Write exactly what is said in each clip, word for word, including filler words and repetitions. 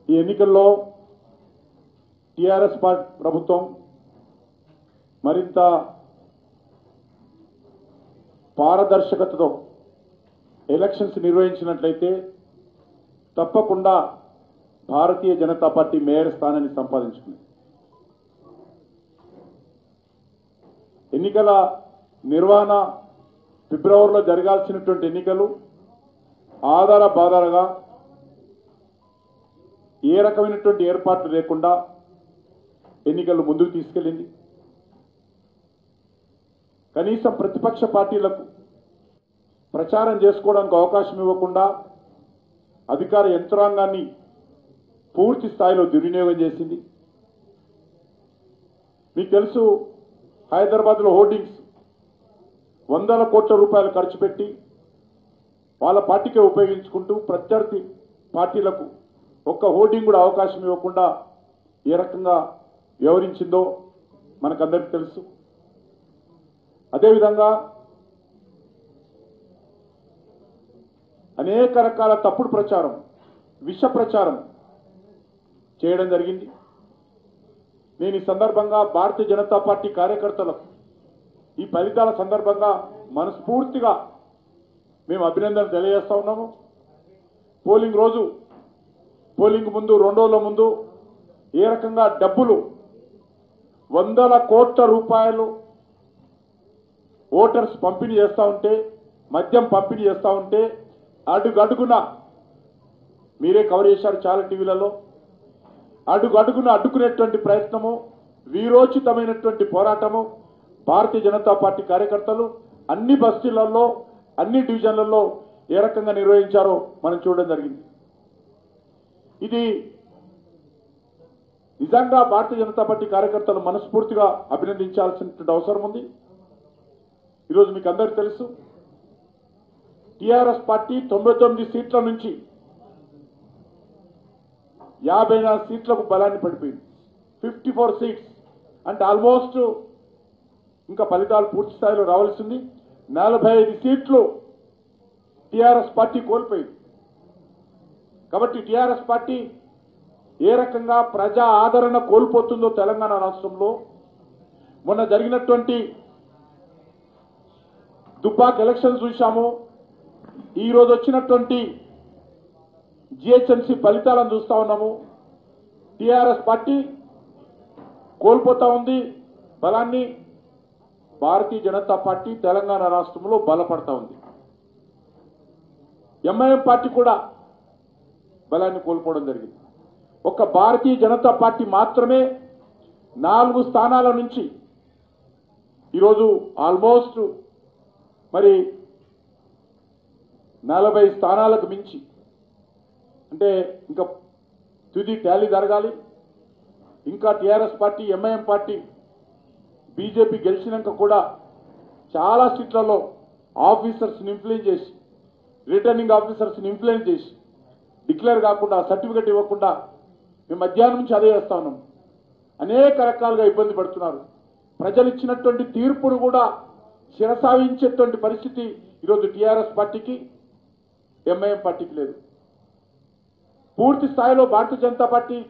ఈ ఎన్నికల్లో TRS party ప్రభుత్వం మరింత పారదర్శకతతో ఎలక్షన్స్ నిర్వహించినట్లయితే తప్పకుండా భారతీయ జనతా పార్టీ మేయర్ స్థానాన్ని సంపాదించుకుంది. ఎన్నికల నిర్వహణ ఫిబ్రవరిలో జరగాల్సినటువంటి ఎన్నికలు ఆధార బాధారగా ఏ రకమైనటువంటి ఏర్పాట్లు లేకుండా ఎన్నికలు ముందుకు తీసుకెళ్ళింది. కనీసం ప్రతిపక్ష పార్టీలకు ప్రచారం చేసుకోవడానికి అవకాశం ఇవ్వకుండా అధికార యంత్రాంగాన్ని పూర్తి స్థాయిలో దుర్వినియోగం చేసింది. మీకు తెలుసు, హైదరాబాద్లో హోర్డింగ్స్ వందల కోట్ల రూపాయలు ఖర్చు పెట్టి వాళ్ళ పార్టీకే ఉపయోగించుకుంటూ ప్రత్యర్థి పార్టీలకు ఒక్క హోర్డింగ్ కూడా అవకాశం ఇవ్వకుండా ఏ రకంగా వ్యవహరించిందో మనకందరికీ తెలుసు. అదేవిధంగా అనేక రకాల తప్పుడు ప్రచారం, విష ప్రచారం చేయడం జరిగింది. నేను ఈ సందర్భంగా భారతీయ జనతా పార్టీ కార్యకర్తలకు ఈ ఫలితాల సందర్భంగా మనస్ఫూర్తిగా మేము అభినందనలు తెలియజేస్తా ఉన్నాము. పోలింగ్ రోజు, పోలింగ్ ముందు, రెండు రోజుల ముందు ఏ రకంగా డబ్బులు వందల కోట్ల రూపాయలు ఓటర్స్ పంపిణీ చేస్తూ ఉంటే, మద్యం పంపిణీ చేస్తూ ఉంటే అడుగడుగున మీరే కవర్ చేశారు చాలా టీవీలలో. అడుగడుగున అడ్డుకునేటువంటి ప్రయత్నము, వీరోచితమైనటువంటి పోరాటము భారతీయ జనతా పార్టీ కార్యకర్తలు అన్ని బస్తీలలో, అన్ని డివిజన్లలో ఏ రకంగా నిర్వహించారో మనం చూడడం జరిగింది. ఇది నిజంగా భారతీయ జనతా పార్టీ కార్యకర్తలు మనస్ఫూర్తిగా అభినందించాల్సినటువంటి అవసరం ఉంది. ఈరోజు మీకు అందరికీ తెలుసు, టీఆర్ఎస్ పార్టీ తొంభై తొమ్మిది సీట్ల నుంచి యాభై నాలుగు సీట్లకు బలాన్ని పడిపోయింది. ఫిఫ్టీ ఫోర్ సీట్స్ అంటే ఆల్మోస్ట్ ఇంకా ఫలితాలు పూర్తి స్థాయిలో రావాల్సింది. నలభై ఐదు సీట్లు టీఆర్ఎస్ పార్టీ కోల్పోయింది. కాబట్టి టీఆర్ఎస్ పార్టీ ఏ రకంగా ప్రజా ఆదరణ కోల్పోతుందో తెలంగాణ రాష్ట్రంలో మొన్న జరిగినటువంటి దుబ్బాక్ ఎలక్షన్స్ చూశాము. ఈరోజు వచ్చినటువంటి జిహెచ్ఎంసీ ఫలితాలను చూస్తా ఉన్నాము. టీఆర్ఎస్ పార్టీ కోల్పోతా ఉంది బలాన్ని, భారతీయ జనతా పార్టీ తెలంగాణ రాష్ట్రంలో బలపడతా ఉంది. ఎంఐఎం పార్టీ కూడా బలాన్ని కోల్పోవడం జరిగింది. ఒక భారతీయ జనతా పార్టీ మాత్రమే నాలుగు స్థానాల నుంచి ఈరోజు ఆల్మోస్ట్ మరి నలభై స్థానాలకు మించి, అంటే ఇంకా తుది టాలీ జరగాలి. ఇంకా టీఆర్ఎస్ పార్టీ, ఎంఐఎం పార్టీ, బీజేపీ గెలిచినాక కూడా చాలా సీట్లలో ఆఫీసర్స్ని ఇన్ఫ్లుయెన్స్ చేసి, రిటర్నింగ్ ఆఫీసర్స్ని ఇన్ఫ్లుయెన్స్ చేసి డిక్లేర్ కాకుండా, సర్టిఫికెట్ ఇవ్వకుండా మేము మధ్యాహ్నం నుంచి అదే చేస్తా ఉన్నాం. అనేక రకాలుగా ఇబ్బంది పడుతున్నారు. ప్రజలు ఇచ్చినటువంటి తీర్పును కూడా శిరసావించేటువంటి పరిస్థితి ఈరోజు టీఆర్ఎస్ పార్టీకి, ఎంఐఎం పార్టీకి లేదు. పూర్తి స్థాయిలో భారతీయ జనతా పార్టీ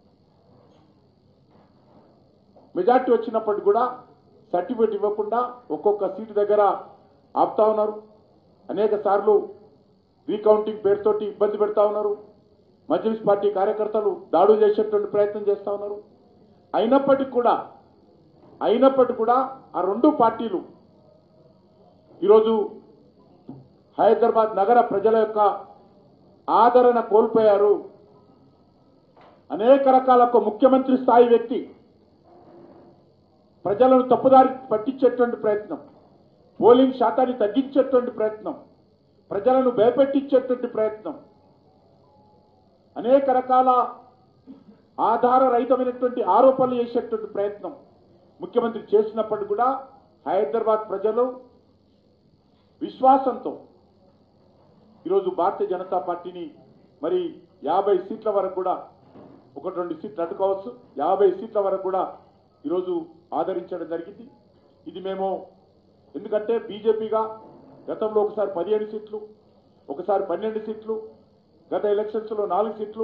మెజార్టీ వచ్చినప్పటికీ కూడా సర్టిఫికెట్ ఇవ్వకుండా ఒక్కొక్క సీటు దగ్గర ఆపుతా ఉన్నారు. అనేక సార్లు రీకౌంటింగ్ పేరుతోటి ఇబ్బంది పెడతా ఉన్నారు. మజ్లిస్ పార్టీ కార్యకర్తలు దాడులు చేసేటువంటి ప్రయత్నం చేస్తూ ఉన్నారు. అయినప్పటికీ కూడా అయినప్పటికీ కూడా ఆ రెండు పార్టీలు ఈరోజు హైదరాబాద్ నగర ప్రజల యొక్క ఆదరణ కోల్పోయారు. అనేక రకాల ఒక ముఖ్యమంత్రి స్థాయి వ్యక్తి ప్రజలను తప్పుదారి పట్టించేటువంటి ప్రయత్నం, పోలింగ్ శాతాన్ని తగ్గించేటువంటి ప్రయత్నం, ప్రజలను భయపెట్టించేటువంటి ప్రయత్నం, అనేక రకాల ఆధార రహితమైనటువంటి ఆరోపణలు చేసేటువంటి ప్రయత్నం ముఖ్యమంత్రి చేసినప్పటికీ కూడా హైదరాబాద్ ప్రజలు విశ్వాసంతో ఈరోజు భారతీయ జనతా పార్టీని మరి యాభై సీట్ల వరకు కూడా, ఒకటి రెండు సీట్లు అడ్డుకోవచ్చు, యాభై సీట్ల వరకు కూడా ఈరోజు ఆదరించడం జరిగింది. ఇది మేము ఎందుకంటే బీజేపీగా గతంలో ఒకసారి పదిహేడు సీట్లు, ఒకసారి పన్నెండు సీట్లు, గత ఎలక్షన్స్లో నాలుగు సీట్లు,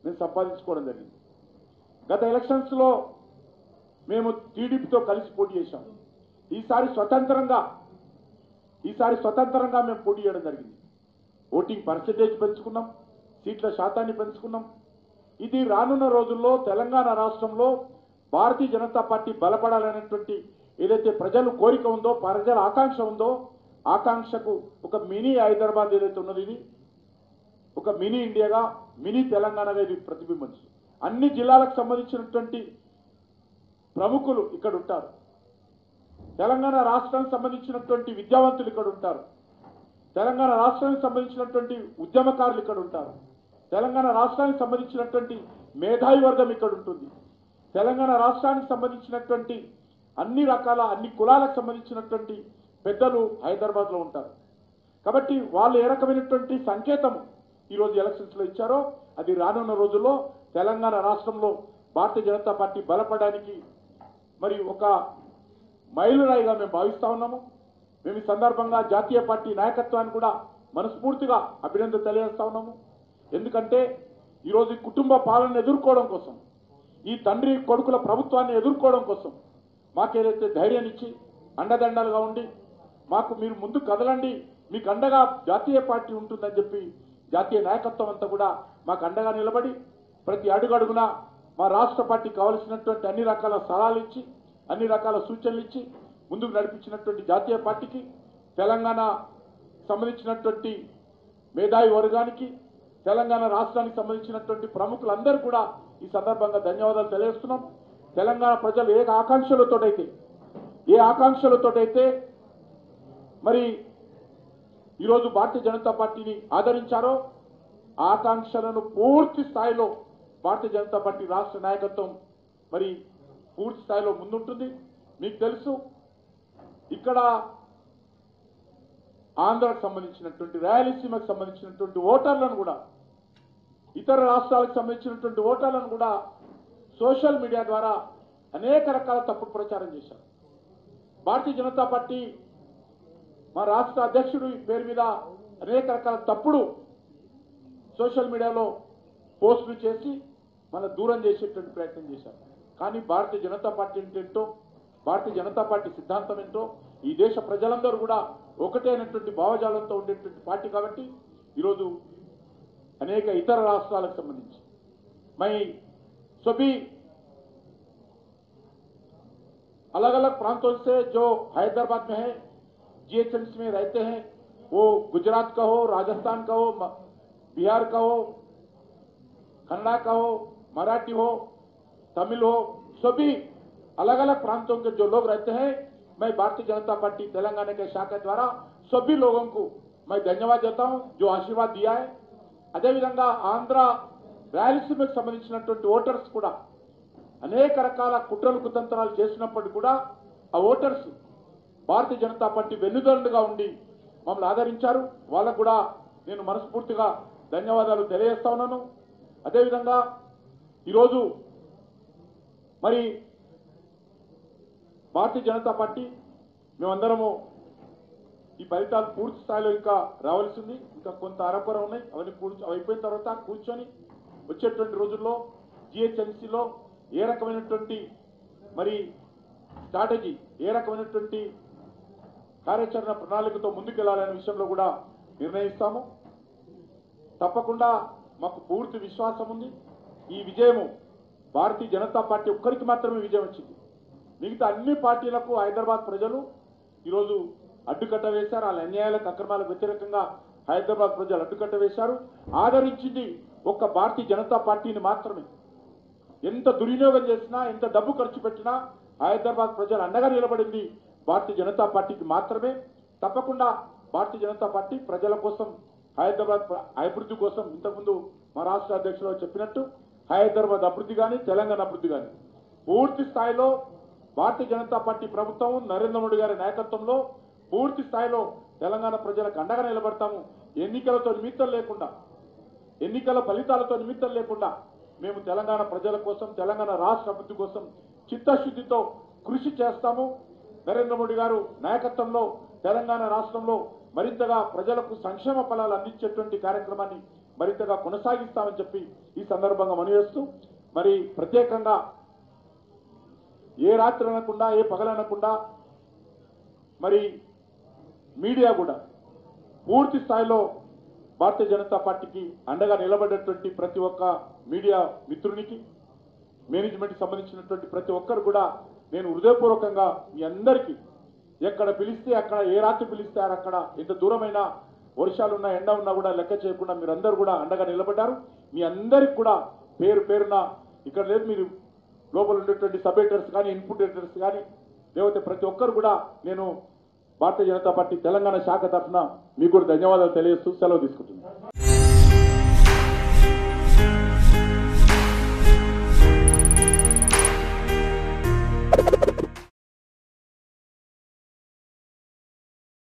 మేము సంపాదించుకోవడం జరిగింది. గత ఎలక్షన్స్లో మేము టీడీపీతో కలిసి పోటీ చేశాం. ఈసారి స్వతంత్రంగా ఈసారి స్వతంత్రంగా మేము పోటీ చేయడం జరిగింది. ఓటింగ్ పర్సెంటేజ్ పెంచుకున్నాం, సీట్ల శాతాన్ని పెంచుకున్నాం. ఇది రానున్న రోజుల్లో తెలంగాణ రాష్ట్రంలో భారతీయ జనతా పార్టీ బలపడాలనేటువంటి ఏదైతే ప్రజలు కోరిక ఉందో, ప్రజల ఆకాంక్ష ఉందో, ఆకాంక్షకు ఒక మినీ హైదరాబాద్ ఏదైతే ఉన్నది, ఇది ఒక మినీ ఇండియాగా, మినీ తెలంగాణగా ఇది ప్రతిబింబించింది. అన్ని జిల్లాలకు సంబంధించినటువంటి ప్రముఖులు ఇక్కడ ఉంటారు. తెలంగాణ రాష్ట్రానికి సంబంధించినటువంటి విద్యావంతులు ఇక్కడ ఉంటారు. తెలంగాణ రాష్ట్రానికి సంబంధించినటువంటి ఉద్యమకారులు ఇక్కడ ఉంటారు. తెలంగాణ రాష్ట్రానికి సంబంధించినటువంటి మేధావి వర్గం ఇక్కడ ఉంటుంది. తెలంగాణ రాష్ట్రానికి సంబంధించినటువంటి అన్ని రకాల అన్ని కులాలకు సంబంధించినటువంటి పెద్దలు హైదరాబాద్లో ఉంటారు. కాబట్టి వాళ్ళు ఏ రకమైనటువంటి సంకేతం ఈరోజు ఎలక్షన్స్లో ఇచ్చారో అది రానున్న రోజుల్లో తెలంగాణ రాష్ట్రంలో భారతీయ జనతా పార్టీ బలపడడానికి మరి ఒక మైలురాయిగా మేము భావిస్తా ఉన్నాము. మేము ఈ సందర్భంగా జాతీయ పార్టీ నాయకత్వాన్ని కూడా మనస్ఫూర్తిగా అభినందన తెలియజేస్తా ఉన్నాము. ఎందుకంటే ఈరోజు ఈ కుటుంబ పాలనను ఎదుర్కోవడం కోసం, ఈ తండ్రి కొడుకుల ప్రభుత్వాన్ని ఎదుర్కోవడం కోసం మాకేదైతే ధైర్యాన్ని ఇచ్చి అండదండలుగా ఉండి మాకు మీరు ముందు కదలండి, మీకు అండగా జాతీయ పార్టీ ఉంటుందని చెప్పి జాతీయ నాయకత్వం అంతా కూడా మాకు అండగా నిలబడి ప్రతి అడుగడుగున మా రాష్ట్ర పార్టీకి కావలసినటువంటి అన్ని రకాల సలహాలు ఇచ్చి అన్ని రకాల సూచనలు ఇచ్చి ముందుకు నడిపించినటువంటి జాతీయ పార్టీకి, తెలంగాణ సంబంధించినటువంటి మేధావి వర్గానికి, తెలంగాణ రాష్ట్రానికి సంబంధించినటువంటి ప్రముఖులందరూ కూడా ఈ సందర్భంగా ధన్యవాదాలు తెలియజేస్తున్నాం. తెలంగాణ ప్రజలు ఏ ఆకాంక్షలతోటైతే ఏ ఆకాంక్షలతోటైతే మరి ఈరోజు భారతీయ జనతా పార్టీని ఆదరించారో ఆ ఆకాంక్షలను పూర్తి స్థాయిలో భారతీయ జనతా పార్టీ రాష్ట్ర నాయకత్వం మరి పూర్తి స్థాయిలో ముందుంటుంది. మీకు తెలుసు, ఇక్కడ ఆంధ్రాకు సంబంధించినటువంటి, రాయలసీమకు సంబంధించినటువంటి ఓటర్లను కూడా, ఇతర రాష్ట్రాలకు సంబంధించినటువంటి ఓటర్లను కూడా సోషల్ మీడియా ద్వారా అనేక రకాల తప్పుడు ప్రచారం చేశారు. భారతీయ జనతా పార్టీ మా రాష్ట్ర అధ్యక్షుడు పేరు మీద అనేక రకాల తప్పుడు సోషల్ మీడియాలో పోస్టులు చేసి మన దూరం చేసేటువంటి ప్రయత్నం చేశారు. కానీ భారతీయ జనతా పార్టీ ఏంటో, భారతీయ జనతా పార్టీ సిద్ధాంతం ఏంటో ఈ దేశ ప్రజలందరూ కూడా ఒకటే అయినటువంటి భావజాలంతో ఉండేటువంటి పార్టీ. కాబట్టి ఈరోజు అనేక ఇతర రాష్ట్రాలకు సంబంధించి మై सभी अलग अलग प्रांतों से जो हैदराबाद में है, जीएचएमसी में रहते हैं, वो गुजरात का हो, राजस्थान का हो, बिहार का हो, कन्नड़ा का हो, मराठी हो, तमिल हो, सभी अलग अलग प्रांतों के जो लोग रहते हैं, मैं भारतीय जनता पार्टी तेलंगाना के शाखा द्वारा सभी लोगों को मैं धन्यवाद देता हूं जो आशीर्वाद दिया है. अदे विधंगा आंध्र రాయలసీమకు సంబంధించినటువంటి ఓటర్స్ కూడా అనేక రకాల కుట్రలు కుతంత్రాలు చేసినప్పటికీ కూడా ఆ ఓటర్స్ భారతీయ జనతా పార్టీ వెన్నుదన్నుగా ఉండి మమ్మల్ని ఆదరించారు. వాళ్ళకు కూడా నేను మనస్ఫూర్తిగా ధన్యవాదాలు తెలియజేస్తా ఉన్నాను. అదేవిధంగా ఈరోజు మరి భారతీయ జనతా పార్టీ మేమందరము ఈ ఫలితాలు పూర్తి స్థాయిలో ఇంకా రావాల్సింది, ఇంకా కొంత అరకొర ఉన్నాయి. అవన్నీ పూర్తి అయిపోయిన తర్వాత కూర్చొని వచ్చేటువంటి రోజుల్లో జిహెచ్ఎంసీలో ఏ రకమైనటువంటి మరి స్ట్రాటజీ, ఏ రకమైనటువంటి కార్యాచరణ ప్రణాళికతో ముందుకెళ్లాలనే విషయంలో కూడా నిర్ణయిస్తాము. తప్పకుండా మాకు పూర్తి విశ్వాసం ఉంది. ఈ విజయము భారతీయ జనతా పార్టీ ఒక్కరికి మాత్రమే విజయం వచ్చింది. మిగతా అన్ని పార్టీలకు హైదరాబాద్ ప్రజలు ఈరోజు అడ్డుకట్ట వేశారు. వాళ్ళ అన్యాయాలకు, అక్రమాలకు వ్యతిరేకంగా హైదరాబాద్ ప్రజలు అడ్డుకట్ట వేశారు. ఆదరించింది ఒక్క భారతీయ జనతా పార్టీని మాత్రమే. ఎంత దుర్వినియోగం చేసినా, ఎంత డబ్బు ఖర్చు పెట్టినా హైదరాబాద్ ప్రజలు అండగా నిలబడింది భారతీయ జనతా పార్టీకి మాత్రమే. తప్పకుండా భారతీయ జనతా పార్టీ ప్రజల కోసం, హైదరాబాద్ అభివృద్ధి కోసం ఇంతకుముందు మా రాష్ట్ర అధ్యక్షులు చెప్పినట్టు హైదరాబాద్ అభివృద్ధి కానీ, తెలంగాణ అభివృద్ధి కానీ పూర్తి స్థాయిలో భారతీయ జనతా పార్టీ ప్రభుత్వం నరేంద్ర మోడీ గారి నాయకత్వంలో పూర్తి స్థాయిలో తెలంగాణ ప్రజలకు అండగా నిలబడతాము. ఎన్నికలతో నిమిత్తం లేకుండా, ఎన్నికల ఫలితాలతో నిమిత్తం లేకుండా మేము తెలంగాణ ప్రజల కోసం, తెలంగాణ రాష్ట్ర అభివృద్ధి కోసం చిత్తశుద్ధితో కృషి చేస్తాము. నరేంద్ర మోడీ గారు నాయకత్వంలో తెలంగాణ రాష్ట్రంలో మరింతగా ప్రజలకు సంక్షేమ ఫలాలు అందించేటువంటి కార్యక్రమాన్ని మరింతగా కొనసాగిస్తామని చెప్పి ఈ సందర్భంగా మనవి చేస్తూ మరి ప్రత్యేకంగా ఏ రాత్రి అనకుండా ఏ పగలనకుండా మరి మీడియా కూడా పూర్తి స్థాయిలో భారతీయ జనతా పార్టీకి అండగా నిలబడేటువంటి ప్రతి ఒక్క మీడియా మిత్రునికి మేనేజ్మెంట్కి సంబంధించినటువంటి ప్రతి ఒక్కరు కూడా నేను హృదయపూర్వకంగా మీ అందరికీ ఎక్కడ పిలిస్తే అక్కడ ఏ రాత్రి పిలిస్తే అక్కడ ఎంత దూరమైన వర్షాలున్నా ఎండ ఉన్నా కూడా లెక్క చేయకుండా మీరందరూ కూడా అండగా నిలబడ్డారు. మీ అందరికి కూడా పేరు పేరున ఇక్కడ లేదు మీరు లోపల ఉండేటువంటి సబ్ ఎడిటర్స్ కానీ ఇన్పుట్ ఎడిటర్స్ కానీ లేకపోతే ప్రతి ఒక్కరు కూడా నేను భారతీయ జనతా పార్టీ తెలంగాణ శాఖ తరఫున మీకు కూడా ధన్యవాదాలు తెలియజేస్తూ సెలవు తీసుకుంటున్నాను.